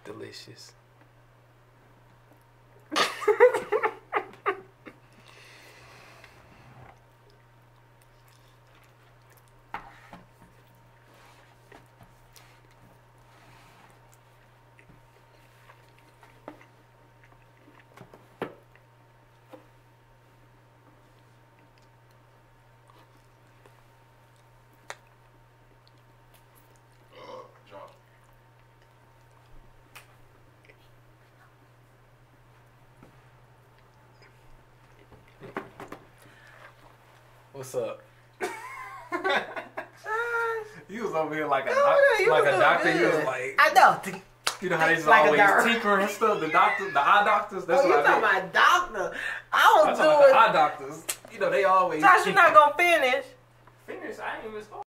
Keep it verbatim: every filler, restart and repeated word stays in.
delicious. What's up? You was over here like a doc you like a was doctor. good. You was like, I know. you know how they just Like a always doctor. tinker and stuff. The doctors, the eye doctors. That's Oh, you what I talking mean. about doctor? I was I'm talking about doing. the eye doctors. You know they always. Tasha, tinker. not gonna finish. Finish. I ain't even start.